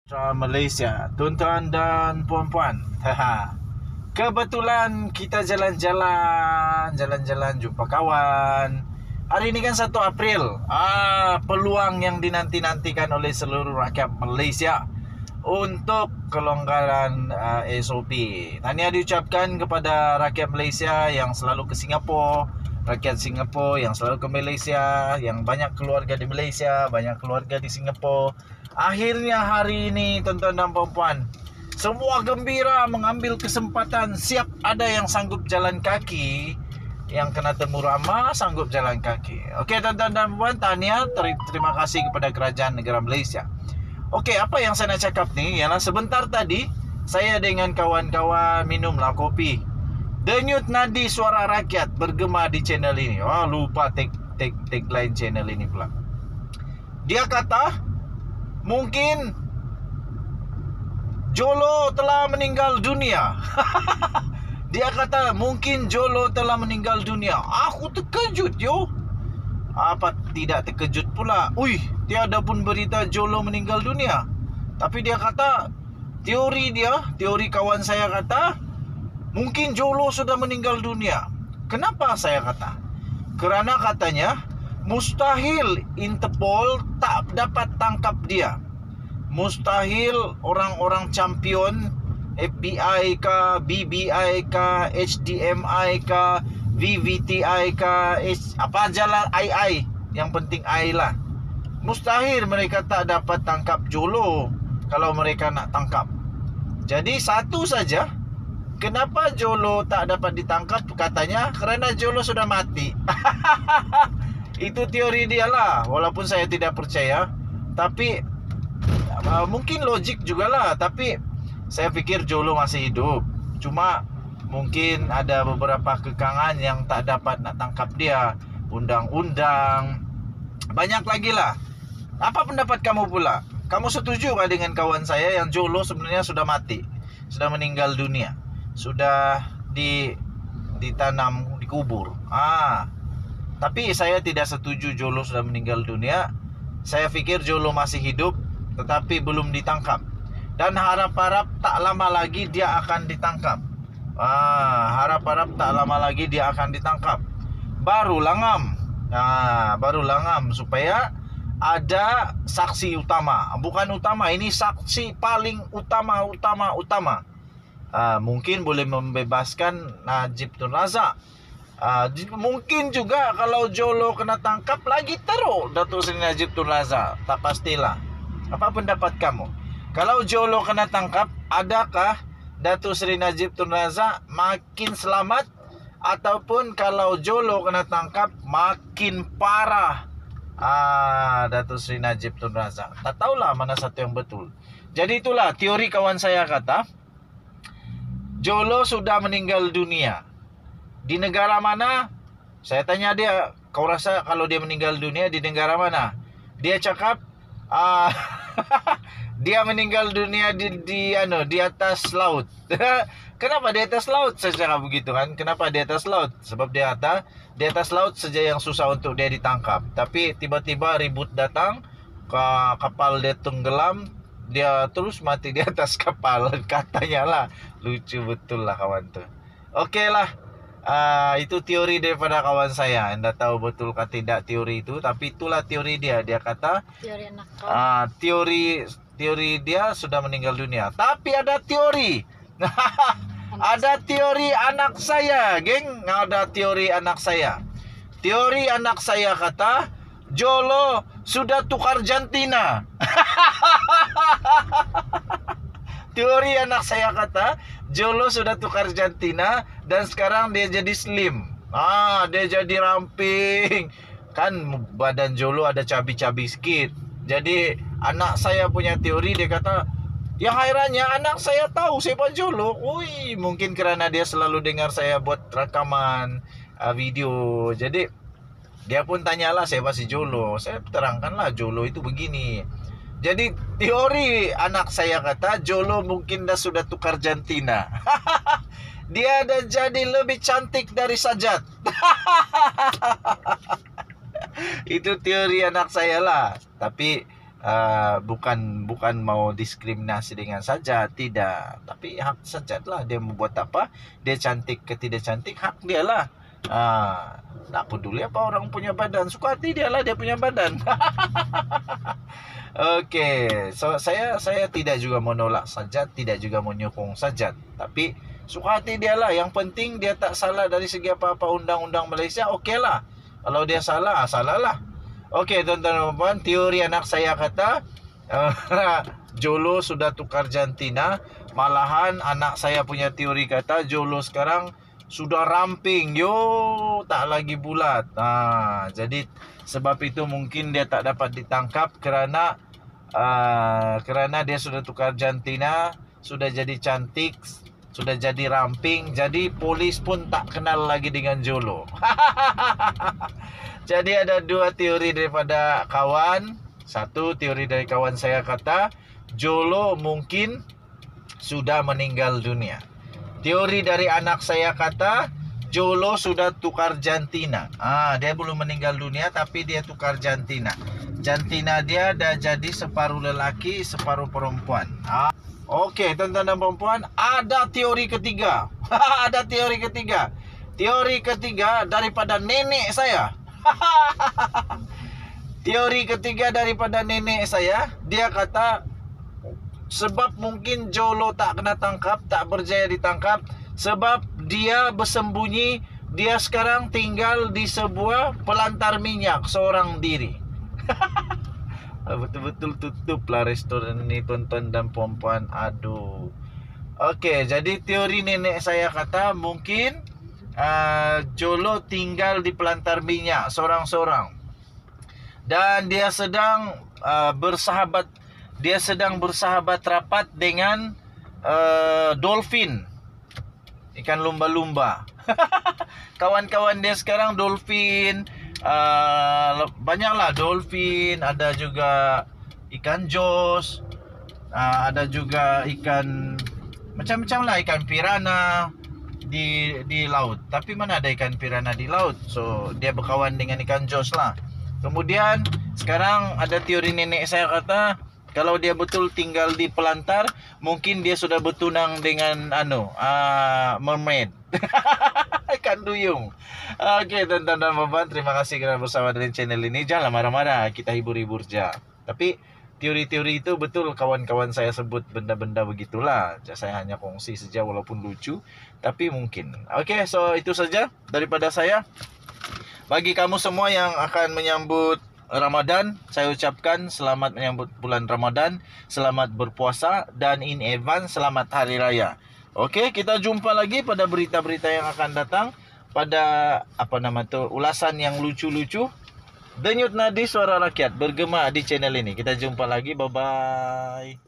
Malaysia, tuan-tuan dan puan-puan. Kebetulan kita jalan-jalan jumpa kawan. Hari ini kan 1 April. Peluang yang dinanti-nantikan oleh seluruh rakyat Malaysia untuk kelonggaran SOP. Tahniah diucapkan kepada rakyat Malaysia yang selalu ke Singapura, rakyat Singapura yang selalu ke Malaysia, yang banyak keluarga di Malaysia, banyak keluarga di Singapura. Akhirnya hari ini, tuan-tuan dan puan-puan, semua gembira mengambil kesempatan. Siap ada yang sanggup jalan kaki, yang kena temu ramah sanggup jalan kaki. Okey, tuan-tuan dan puan, tahniah, terima kasih kepada kerajaan negara Malaysia. Okey, apa yang saya nak cakap ni ialah sebentar tadi saya dengan kawan-kawan minumlah kopi. Denyut nadi suara rakyat bergema di channel ini. Lupa tagline channel ini pula. Dia kata mungkin Jolo telah meninggal dunia. Dia kata mungkin Jolo telah meninggal dunia. Aku terkejut yo. Apa tidak terkejut pula? Tiada pun berita Jolo meninggal dunia. Tapi dia kata teori kawan saya kata mungkin Jolo sudah meninggal dunia. Kenapa saya kata? Kerana katanya mustahil Interpol tak dapat tangkap dia. Mustahil orang-orang champion FBI ka, BBI ka, HDMI ka, VVTI ka, apa ajalah II. Yang penting I lah. Mustahil mereka tak dapat tangkap Jolo kalau mereka nak tangkap. Jadi satu saja, kenapa Jolo tak dapat ditangkap? Katanya kerana Jolo sudah mati. Itu teori dia lah. Walaupun saya tidak percaya, tapi mungkin logik jugalah. Tapi saya fikir Jolo masih hidup. Cuma mungkin ada beberapa kekangan yang tak dapat nak tangkap dia. Undang-undang, banyak lagi lah. Apa pendapat kamu pula? Kamu setuju tak dengan kawan saya yang Jolo sebenarnya sudah mati, sudah meninggal dunia, sudah ditanam, dikubur? Tapi saya tidak setuju Jolo sudah meninggal dunia. Saya fikir Jolo masih hidup tetapi belum ditangkap. Dan harap-harap tak lama lagi dia akan ditangkap. Harap-harap tak lama lagi dia akan ditangkap. Baru langam. Baru langam supaya ada saksi utama. Bukan utama, ini saksi paling utama. Mungkin boleh membebaskan Najib Tun Razak. Mungkin juga kalau Jolo kena tangkap lagi teruk Datuk Seri Najib Tun Razak. Tak pastilah. Apa pendapat kamu? Kalau Jolo kena tangkap, adakah Datuk Seri Najib Tun Razak makin selamat? Ataupun kalau Jolo kena tangkap, makin parah Datuk Seri Najib Tun Razak? Tak tahulah mana satu yang betul. Jadi itulah teori kawan saya kata Jolo sudah meninggal dunia. Di negara mana? Saya tanya dia, kau rasa kalau dia meninggal dunia di negara mana? Dia cakap dia meninggal dunia di atas laut. Kenapa di atas laut? Saya cakap begitu kan. Kenapa di atas laut? Sebab dia kata di atas laut saja yang susah untuk dia ditangkap. Tapi tiba-tiba ribut datang, kapal dia tenggelam, dia terus mati di atas kapal. Katanya lah. Lucu betul lah kawan tu. Okey lah. Itu teori daripada kawan saya. Anda tahu betul ke tidak teori itu, tapi itulah teori dia. Dia kata teori anak kau. Teori dia sudah meninggal dunia. Tapi ada teori. Ada teori anak saya, geng. Ada teori anak saya. Teori anak saya kata Jolo sudah tukar jantina. Teori anak saya kata Jolo sudah tukar jantina dan sekarang dia jadi slim. Dia jadi ramping. Kan badan Jolo ada cabi-cabi sikit. Jadi anak saya punya teori, dia kata yang hairannya anak saya tahu siapa Jolo. Mungkin kerana dia selalu dengar saya buat rakaman video. Jadi dia pun tanyalah siapa si Jolo. Saya terangkanlah Jolo itu begini. Jadi teori anak saya kata Jolo mungkin sudah tukar jantina. Dia dah jadi lebih cantik dari Sajat. Itu teori anak saya lah. Tapi bukan mau diskriminasi dengan Sajat, tidak. Tapi hak Sajat lah, dia mau buat apa, dia cantik ke tidak cantik, hak dia lah. Tak peduli apa orang punya badan, suka hati dia lah, dia punya badan. Okey, so saya tidak juga menolak Sajat, tidak juga menyokong Sajat, tapi suka hati dia lah. Yang penting dia tak salah dari segi apa-apa undang-undang Malaysia, okey lah. Kalau dia salah, salah lah. Okey, tuan-tuan dan puan, teori anak saya kata Jolo sudah tukar jantina. Malahan anak saya punya teori kata Jolo sekarang sudah ramping, tak lagi bulat. Jadi sebab itu mungkin dia tak dapat ditangkap kerana dia sudah tukar jantina, sudah jadi cantik, sudah jadi ramping. Jadi polis pun tak kenal lagi dengan Jolo. Jadi ada dua teori daripada kawan. Satu teori dari kawan saya kata Jolo mungkin sudah meninggal dunia. Teori dari anak saya kata Jolo sudah tukar jantina. Dia belum meninggal dunia tapi dia tukar jantina. Jantina dia dah jadi separuh lelaki, separuh perempuan. Okey, tuan-tuan dan perempuan, ada teori ketiga. Ada teori ketiga. Teori ketiga daripada nenek saya. Teori ketiga daripada nenek saya, dia kata sebab mungkin Jolo tak kena tangkap, tak berjaya ditangkap, sebab dia bersembunyi, dia sekarang tinggal di sebuah pelantar minyak seorang diri. Betul-betul tutuplah restoran ini, tuan-tuan dan puan-puan. Aduh. Okey, jadi teori nenek saya kata mungkin Jolo tinggal di pelantar minyak seorang-seorang. Dan dia sedang bersahabat rapat dengan dolphin, ikan lumba-lumba. Kawan-kawan dia sekarang dolphin, banyaklah dolphin, ada juga ikan jos, ada juga ikan macam-macam lah, ikan piranha di laut. Tapi mana ada ikan piranha di laut? So dia berkawan dengan ikan jos lah. Kemudian sekarang ada teori nenek saya kata kalau dia betul tinggal di pelantar, mungkin dia sudah bertunang dengan mermaid. Ikan duyung. Okey, tuan-tuan dan puan-puan, terima kasih kerana bersama dengan channel ini. Janganlah marah-marah, kita hibur-hibur je. Tapi teori-teori itu betul kawan-kawan saya sebut benda-benda begitulah. Saya hanya kongsi saja walaupun lucu, tapi mungkin. Okey, so itu saja daripada saya. Bagi kamu semua yang akan menyambut Ramadan, saya ucapkan selamat menyambut bulan Ramadan, selamat berpuasa dan in advance selamat hari raya. Okey, kita jumpa lagi pada berita-berita yang akan datang, pada ulasan yang lucu-lucu. Denyut nadi suara rakyat bergema di channel ini. Kita jumpa lagi, bye bye.